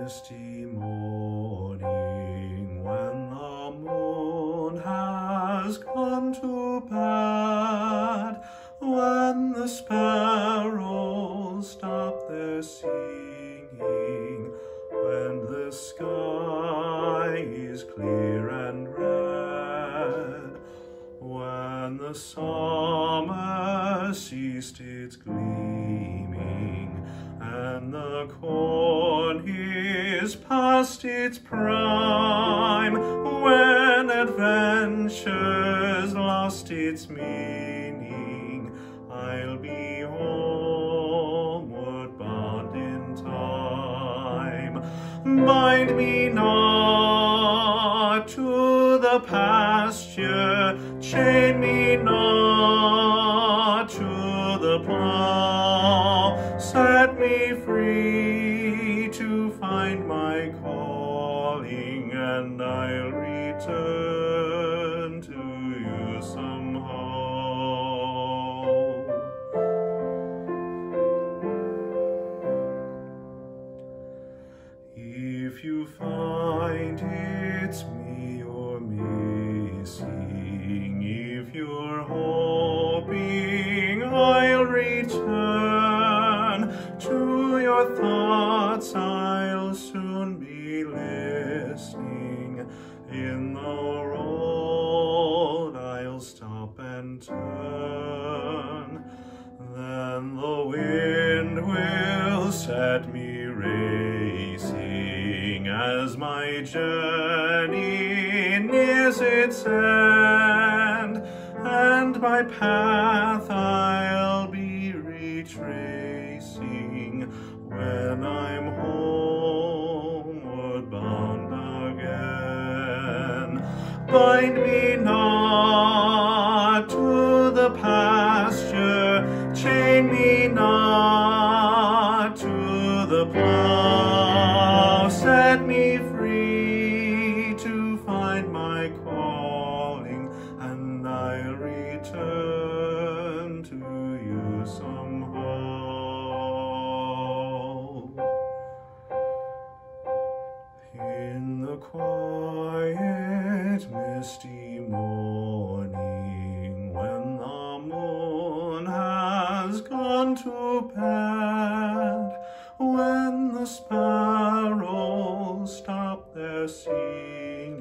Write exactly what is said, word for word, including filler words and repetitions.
misty morning, when the moon has gone to bed, when the sparrows stop their singing, when the sky is clear and red, when the summer ceased its gleaming, and the corn is past its prime, when adventure's lost its meaning, I'll be homeward bound in time. Bind me not to the pasture, chain me not to the plow, set me free to find my calling, and I'll return to you somehow. If you find it's me you're missing, if you're hoping I'll return to your thoughts, I'll soon be listening. In the road I'll stop and turn, then the wind will set me racing as my journey nears its end, and my path I'll be retracing when I'm homeward bound again. Bind me not to the pasture, chain me not to the plow, set me free to find my calling, and I'll return to you somehow. In the quiet, misty morning, when the moon has gone to bed, when the sparrows stop their singing,